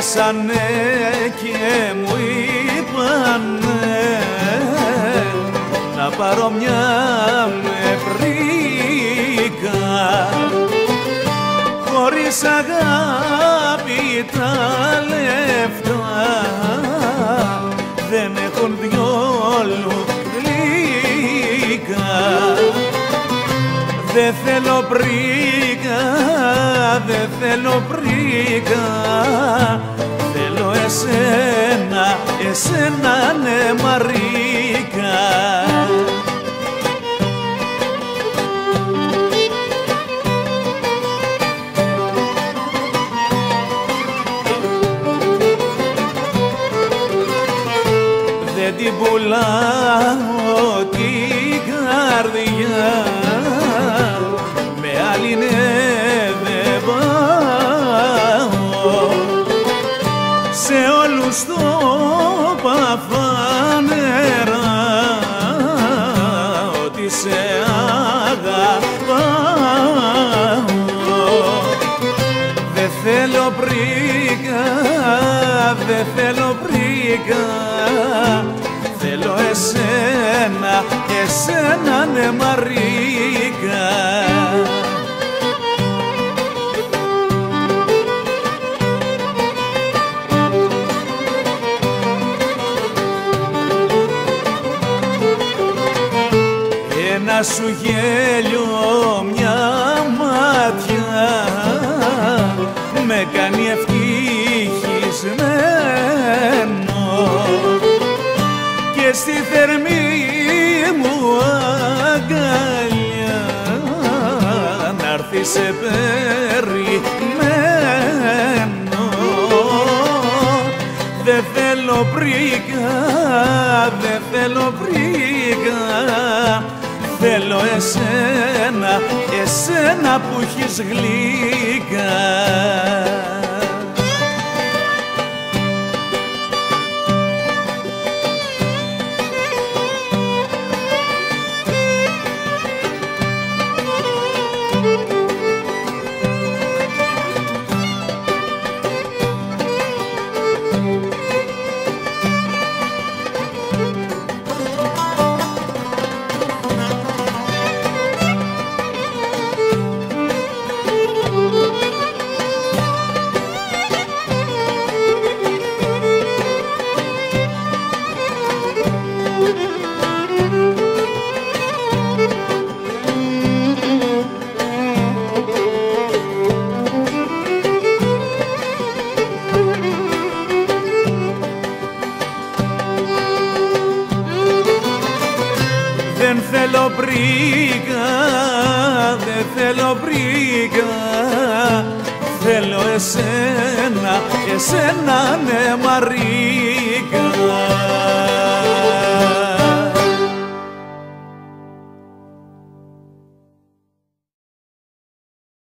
πιάσανε και μου είπανε να πάρω μια με πρίκα. Χωρίς αγάπη τα λεφτά δεν έχουν διόλου γλυκά. Δεν θέλω πρίκα, δεν θέλω πρίκα, θέλω εσένα, εσένα ναι Μαρίκα. Δεν την πουλάω την καρδιά, με άλλη ναι δεν πάω. Σε όλους το παφανερά ότι σε αγαπάω. Δεν θέλω πρίκα, δεν θέλω πρίκα, θέλω εσένα, εσένα ναι Μαρίκα. Ένα σου γέλιο, μια μάτια με κάνει ευτυχισμένο και στη θερμή μου αγκαλιά να'ρθει σε περιμένω. Δεν θέλω πρίκα, δεν θέλω πρίκα, θέλω εσένα, εσένα που έχεις γλυκά. Δεν θέλω πρίκα, δεν θέλω πρίκα, θέλω εσένα, εσένα ναι Μαρίκα.